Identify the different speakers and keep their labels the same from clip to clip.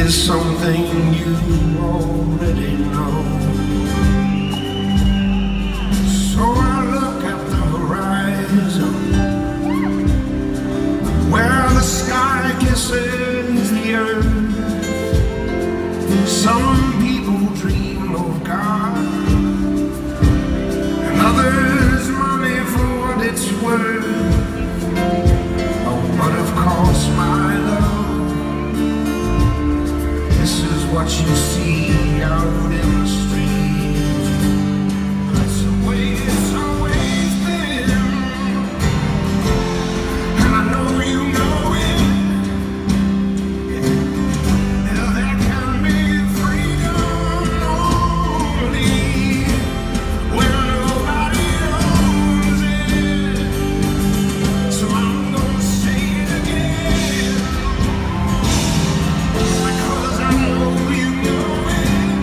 Speaker 1: is something you already know. So I look at the horizon, where the sky kisses the earth. Some people dream of God, and others money for what it's worth. Oh, but of course, my love, this is what you see out in the street. That's the way it's always been, and I know you know it. Yeah, there can be freedom only when nobody owns it. So I'm gonna say it again, because I know you know it.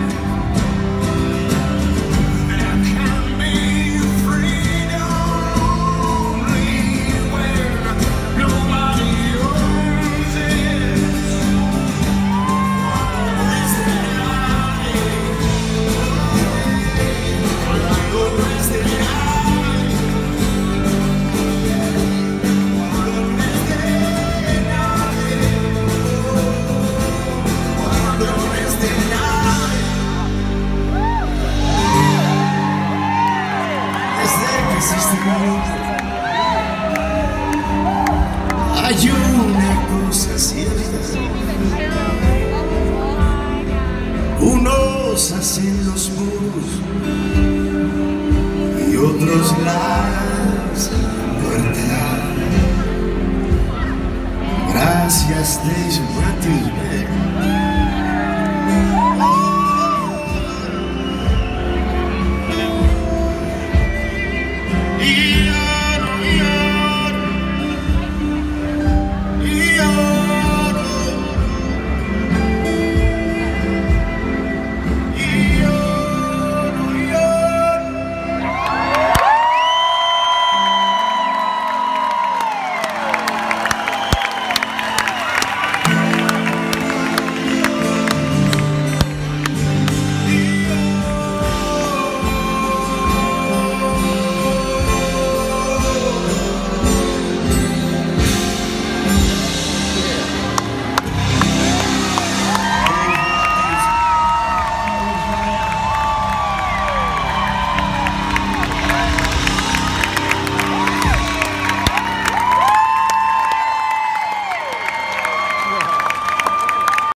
Speaker 1: There can be freedom only when nobody owns it. Is there light? Oh, is there light? Hay una cosa cierta, unos hacen los muros y otros las puertas. Gracias, Dave Matthews, man.